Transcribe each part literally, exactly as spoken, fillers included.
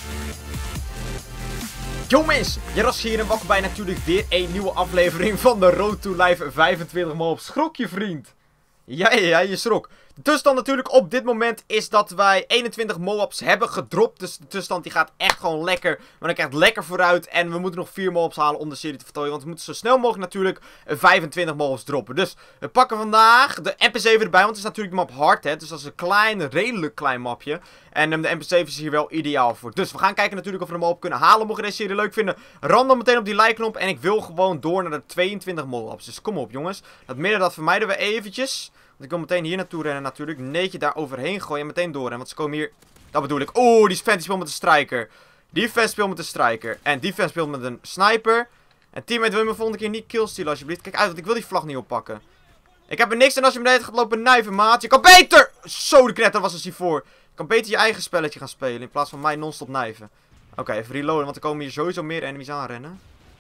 Yo mensen, Jaros hier en welkom bij natuurlijk weer een nieuwe aflevering van de Road to Live vijfentwintig mobs. Schrok je vriend? Ja, ja, ja, je schrok. De tussenstand natuurlijk op dit moment is dat wij eenentwintig mobs hebben gedropt. Dus de tussenstand die gaat echt gewoon lekker. Maar dan krijgt lekker vooruit. En we moeten nog vier mobs halen om de serie te voltooien. Want we moeten zo snel mogelijk natuurlijk vijfentwintig mobs droppen. Dus we pakken vandaag de M P zeven erbij. Want het is natuurlijk de map hard, hè. Dus dat is een klein, redelijk klein mapje. En um, de M P zeven is hier wel ideaal voor. Dus we gaan kijken natuurlijk of we hem op kunnen halen. Mocht je deze serie leuk vinden, ram dan meteen op die like knop. En ik wil gewoon door naar de tweeëntwintig mobs. Dus kom op jongens. Dat midden dat vermijden we eventjes. Want ik wil meteen hier naartoe rennen natuurlijk. Neetje daar overheen gooien en meteen doorrennen. Want ze komen hier... Dat bedoel ik. Oeh, die fan die speelt met een striker. Die fan speelt met een striker. En die fan speelt met een sniper. En teammate, wil je me volgende keer niet killstealen alsjeblieft. Kijk uit, want ik wil die vlag niet oppakken. Ik heb er niks aan als je me de hele tijd gaat lopen nijven, maat. Je kan beter... Zo, de knetter was er hiervoor. Je kan beter je eigen spelletje gaan spelen. In plaats van mij non-stop nijven. Oké, okay, even reloaden, want er komen hier sowieso meer enemies aanrennen.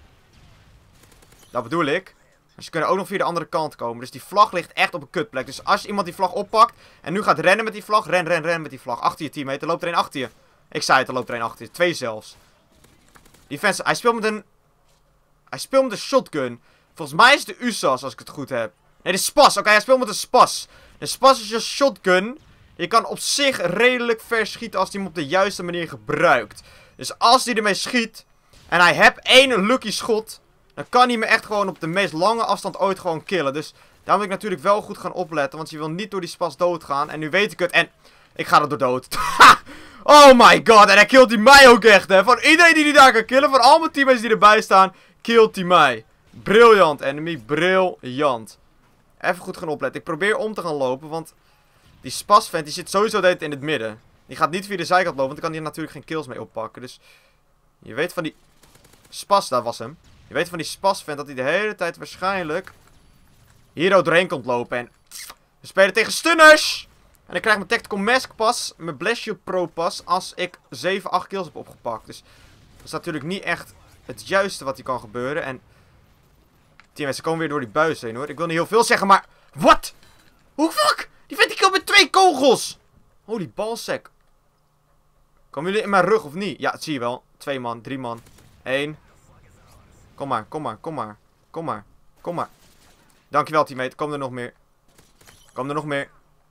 Dat bedoel ik. Dus ze kunnen ook nog via de andere kant komen. Dus die vlag ligt echt op een kutplek. Dus als iemand die vlag oppakt en nu gaat rennen met die vlag. Ren, ren, ren met die vlag. Achter je teammate. Er loopt er een achter je. Ik zei het, er loopt er een achter je. Twee zelfs. Die fans, hij speelt met een... Hij speelt met een shotgun. Volgens mij is het de U S A S als ik het goed heb. Nee, de spas. Oké, okay, hij speelt met een spas. De spas is een shotgun. Je kan op zich redelijk ver schieten als hij hem op de juiste manier gebruikt. Dus als hij ermee schiet en hij heeft één lucky schot, dan kan hij me echt gewoon op de meest lange afstand ooit gewoon killen. Dus daar moet ik natuurlijk wel goed gaan opletten. Want je wil niet door die spas doodgaan. En nu weet ik het. En ik ga er door dood. Oh my god. En hij killt hij mij ook echt, hè. Van iedereen die die daar kan killen. Van al mijn teammates die erbij staan. Killt hij mij. Briljant, enemy. Briljant. Even goed gaan opletten. Ik probeer om te gaan lopen. Want die spas vent die zit sowieso de hele tijd in het midden. Die gaat niet via de zijkant lopen. Want dan kan hij natuurlijk geen kills mee oppakken. Dus je weet van die spas. Daar was hem. Je weet van die spas vent dat hij de hele tijd waarschijnlijk hier ook doorheen komt lopen. En we spelen tegen stunners. En ik krijg mijn Tactical Mask pas, mijn Blast Shield Pro pas, als ik zeven, acht kills heb opgepakt. Dus dat is natuurlijk niet echt het juiste wat hier kan gebeuren. En teammates, ze komen weer door die buis heen hoor. Ik wil niet heel veel zeggen, maar... Wat? Hoe fuck? Die vent die kill met twee kogels. Holy balsack. Komen jullie in mijn rug of niet? Ja, dat zie je wel. Twee man, drie man. Eén. Kom maar, kom maar, kom maar. Kom maar, kom maar. Dankjewel teammate, kom er nog meer. Kom er nog meer.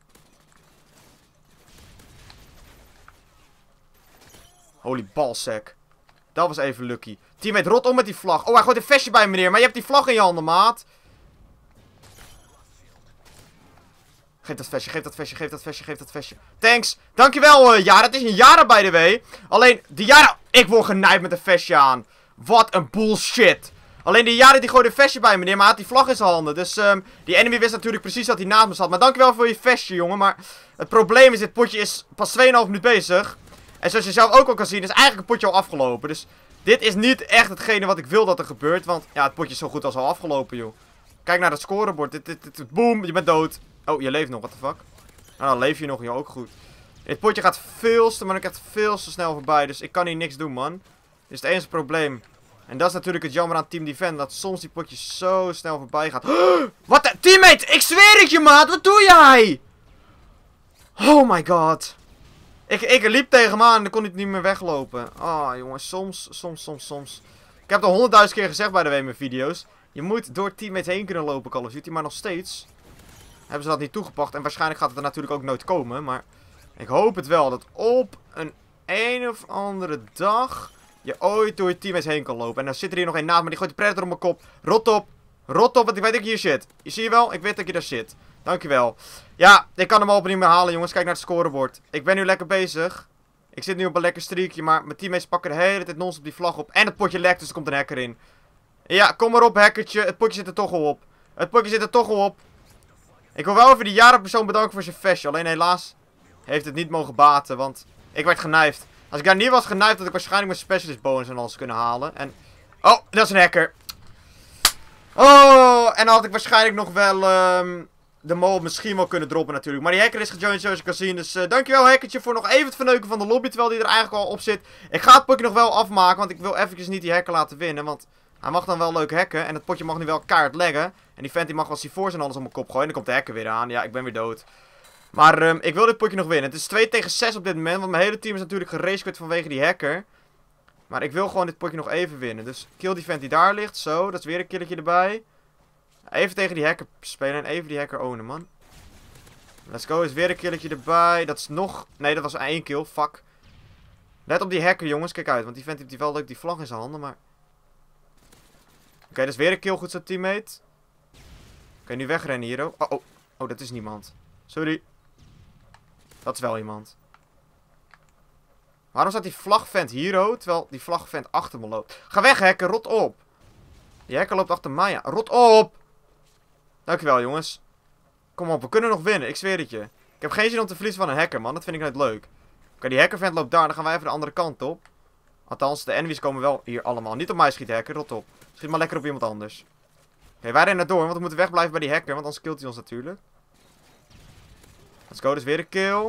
Holy balsack. Dat was even lucky. Teammate, rot om met die vlag. Oh, hij gooit een vestje bij me neer, maar je hebt die vlag in je handen, maat. Geef dat vestje, geef dat vestje, geef dat vestje, geef dat vestje. Thanks. Dankjewel, uh, Jara. Het is een Jara, by the way. Alleen, die Jara... Ik word genaaid met een vestje aan. Wat een bullshit. Alleen die Jara die gooide een vestje bij me neer, maar hij had die vlag in zijn handen. Dus um, die enemy wist natuurlijk precies dat hij naast me zat. Maar dankjewel voor je vestje, jongen. Maar het probleem is, dit potje is pas twee komma vijf minuut bezig. En zoals je zelf ook al kan zien, is eigenlijk het potje al afgelopen. Dus dit is niet echt hetgene wat ik wil dat er gebeurt. Want ja, het potje is zo goed als al afgelopen, joh. Kijk naar het scorebord. Dit, dit, dit, boom, je bent dood. Oh, je leeft nog, what the fuck. Nou, dan leef je nog, joh, ook goed. Dit potje gaat veel te, maar ik echt veel te snel voorbij. Dus ik kan hier niks doen, man. Dit is het enige probleem. En dat is natuurlijk het jammer aan Team Defend. Dat soms die potjes zo snel voorbij gaat. Wat de... Teammate! Ik zweer het je, maat! Wat doe jij? Oh my god. Ik, ik liep tegen hem aan en dan kon ik niet meer weglopen. Ah, oh, jongens. Soms, soms, soms, soms. Ik heb het al honderdduizend keer gezegd bij de W in mijn video's. Je moet door teammates heen kunnen lopen, Call of Duty. Maar nog steeds hebben ze dat niet toegepast. En waarschijnlijk gaat het er natuurlijk ook nooit komen. Maar ik hoop het wel. Dat op een een of andere dag je ooit door je teammates heen kan lopen. En dan zit er hier nog een naast, maar die gooit de predator op mijn kop. Rot op. Rot op, want ik weet dat ik hier zit. Je zie je wel? Ik weet dat je daar zit. Dankjewel. Ja, ik kan hem al niet meer halen, jongens. Kijk naar het scorebord. Ik ben nu lekker bezig. Ik zit nu op een lekker streakje, maar mijn teammates pakken de hele tijd non-stop die vlag op. En het potje lekt, dus er komt een hacker in. Ja, kom maar op, hackertje. Het potje zit er toch al op. Het potje zit er toch al op. Ik wil wel even die Jara persoon bedanken voor zijn vestje. Alleen helaas heeft het niet mogen baten, want ik werd genijfd. Als ik daar niet was genijfd, had ik waarschijnlijk mijn specialist bonus en alles kunnen halen. En... Oh, dat is een hacker. Oh, en dan had ik waarschijnlijk nog wel um, de mob misschien wel kunnen droppen natuurlijk. Maar die hacker is gejoined zoals je kan zien. Dus uh, dankjewel hackertje voor nog even het verneuken van de lobby. Terwijl die er eigenlijk al op zit. Ik ga het potje nog wel afmaken. Want ik wil eventjes niet die hacker laten winnen. Want hij mag dan wel leuk hacken. En het potje mag nu wel kaart leggen. En die vent die mag wel C four en alles op mijn kop gooien. En dan komt de hacker weer aan. Ja, ik ben weer dood. Maar um, ik wil dit potje nog winnen. Het is twee tegen zes op dit moment. Want mijn hele team is natuurlijk geracequit vanwege die hacker. Maar ik wil gewoon dit potje nog even winnen. Dus kill die vent die daar ligt. Zo, dat is weer een killetje erbij. Even tegen die hacker spelen en even die hacker ownen, man. Let's go, is weer een killetje erbij. Dat is nog... Nee, dat was één kill. Fuck. Let op die hacker, jongens. Kijk uit, want die vent heeft die wel leuk die vlag in zijn handen, maar... Oké, okay, dat is weer een kill. Goed zo, teammate. Oké, okay, nu wegrennen hier. Oh, oh. Oh, dat is niemand. Sorry. Dat is wel iemand. Waarom staat die vlagvent hier, oh, terwijl die vlagvent achter me loopt? Ga weg, hacker. Rot op. Die hacker loopt achter mij. Ja. Rot op. Dankjewel, jongens. Kom op, we kunnen nog winnen. Ik zweer het je. Ik heb geen zin om te verliezen van een hacker, man. Dat vind ik nooit leuk. Oké, okay, die hackervent loopt daar. Dan gaan wij even de andere kant op. Althans, de enemies komen wel hier allemaal. Niet op mij schieten, hacker. Rot op. Schiet maar lekker op iemand anders. Oké, okay, wij rennen door, want we moeten wegblijven bij die hacker. Want anders killt hij ons natuurlijk. Let's go, dus weer een kill.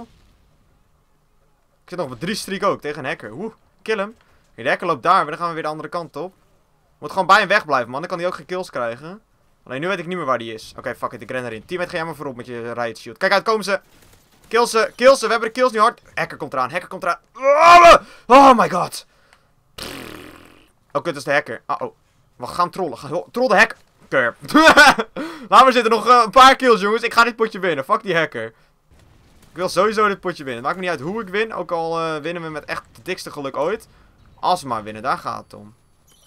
Ik zit nog op drie streak ook, tegen een hacker. Woe, kill hem. Okay, de hacker loopt daar, maar dan gaan we weer de andere kant op. Moet gewoon bij hem wegblijven, man. Dan kan hij ook geen kills krijgen. Alleen nu weet ik niet meer waar die is. Oké, okay, fuck it, ik ren erin. Teammate, ga jij maar voorop met je riot shield. Kijk uit, komen ze. Kill ze, kill ze. We hebben de kills nu hard. Hacker komt eraan, hacker komt eraan. Oh my god. Oh, kut, dat is de hacker. Uh oh. We gaan trollen. Ga, troll de hacker. Laat maar zitten, nog uh, een paar kills, jongens. Ik ga dit potje winnen. Fuck die hacker. Ik wil sowieso dit potje winnen. Maakt me niet uit hoe ik win. Ook al uh, winnen we met echt het dikste geluk ooit. Als we maar winnen, daar gaat het om.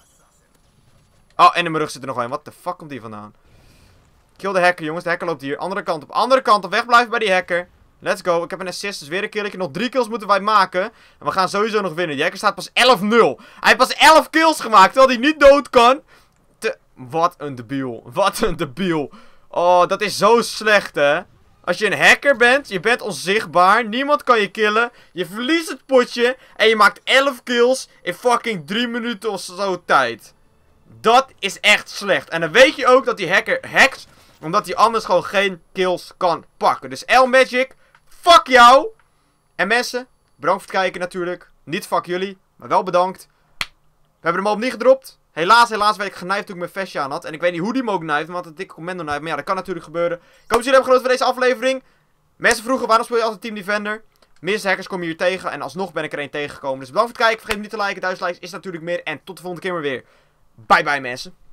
Oh, en in mijn rug zit er nog een. Wat de fuck komt die vandaan? Kill de hacker, jongens. De hacker loopt hier. Andere kant op. Andere kant op. Wegblijven bij die hacker. Let's go. Ik heb een assist. Dus weer een killetje. Nog drie kills moeten wij maken. En we gaan sowieso nog winnen. Die hacker staat pas elf nul. Hij heeft pas elf kills gemaakt. Terwijl hij niet dood kan. Te... Wat een debiel. Wat een debiel. Oh, dat is zo slecht, hè. Als je een hacker bent, je bent onzichtbaar, niemand kan je killen, je verliest het potje en je maakt elf kills in fucking drie minuten of zo tijd. Dat is echt slecht. En dan weet je ook dat die hacker hackt, omdat hij anders gewoon geen kills kan pakken. Dus L-Magic, fuck jou! En mensen, bedankt voor het kijken natuurlijk. Niet fuck jullie, maar wel bedankt. We hebben hem al opnieuw gedropt. Helaas, helaas werd ik genijfd toen ik mijn vestje aan had. En ik weet niet hoe die me ook knijft, want het dikke commando knife. Maar ja, dat kan natuurlijk gebeuren. Ik hoop dat jullie hebben genoten van deze aflevering. Mensen vroegen, waarom speel je altijd Team Defender? Meeste hackers kom je hier tegen. En alsnog ben ik er één tegengekomen. Dus bedankt voor het kijken. Vergeet niet te liken. Duizend likes is natuurlijk meer. En tot de volgende keer maar weer. Bye bye mensen.